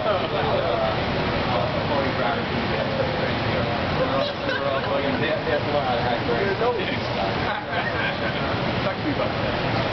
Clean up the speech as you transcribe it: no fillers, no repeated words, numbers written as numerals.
Cody Brown. That's a lot of high grade.